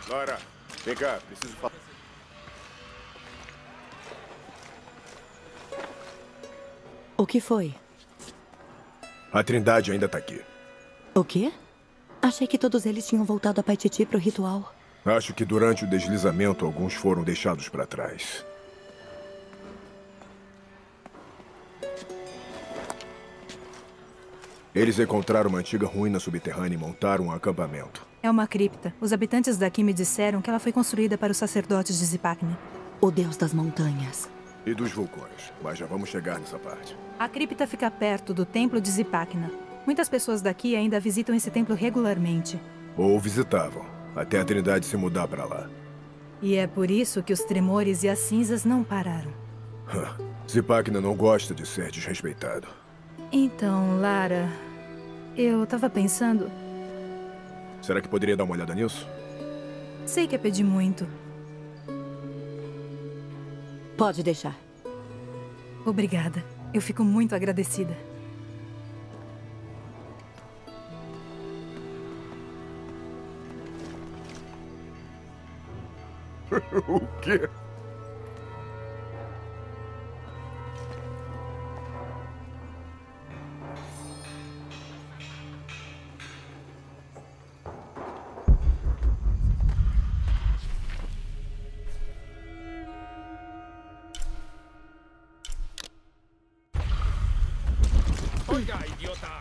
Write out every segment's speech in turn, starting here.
Lara, vem cá, preciso falar. O que foi? A Trindade ainda tá aqui. O quê? Achei que todos eles tinham voltado a Paititi pro ritual. Acho que durante o deslizamento alguns foram deixados para trás. Eles encontraram uma antiga ruína subterrânea e montaram um acampamento. É uma cripta. Os habitantes daqui me disseram que ela foi construída para os sacerdotes de Zipacna. O deus das montanhas. E dos vulcões, mas já vamos chegar nessa parte. A cripta fica perto do templo de Zipacna. Muitas pessoas daqui ainda visitam esse templo regularmente. Ou visitavam, até a Trindade se mudar para lá. E é por isso que os tremores e as cinzas não pararam. Zipacna não gosta de ser desrespeitado. Então, Lara, eu tava pensando... Será que poderia dar uma olhada nisso? Sei que é pedir muito. Pode deixar. Obrigada. Eu fico muito agradecida. O quê? Oiga, idiota!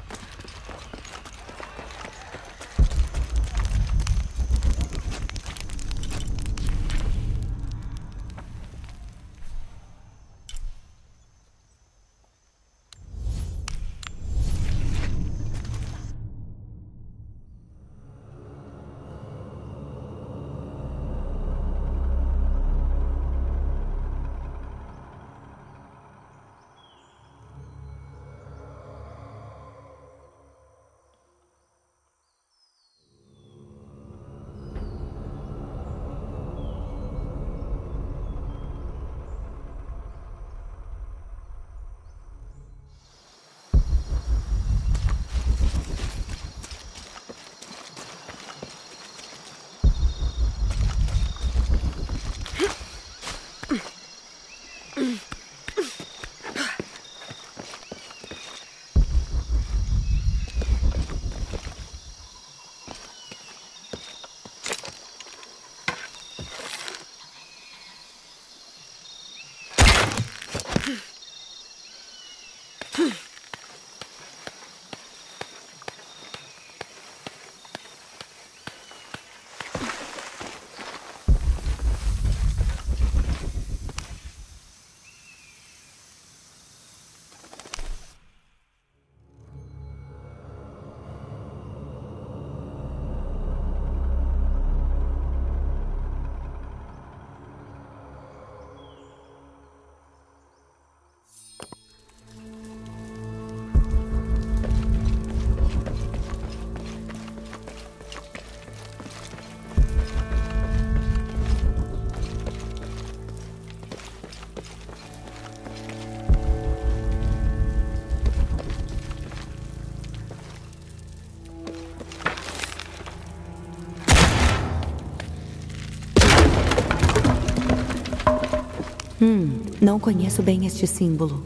Não conheço bem este símbolo.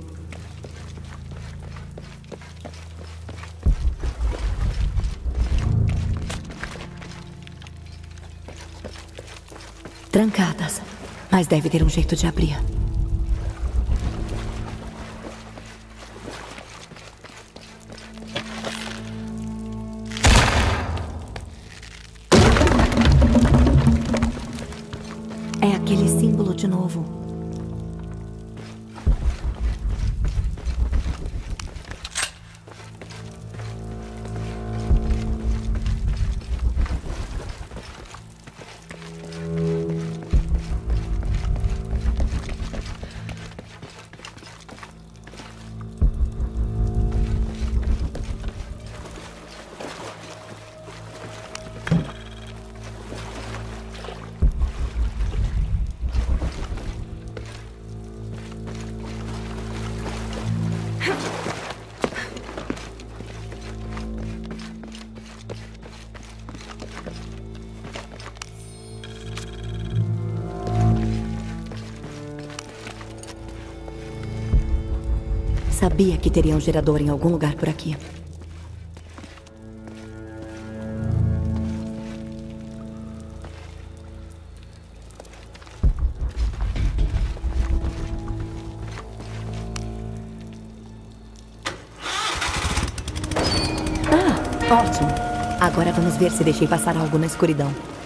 Trancadas, mas deve ter um jeito de abrir. É aquele símbolo de novo. Sabia que teria um gerador em algum lugar por aqui. Ah, ótimo. Agora vamos ver se deixei passar algo na escuridão.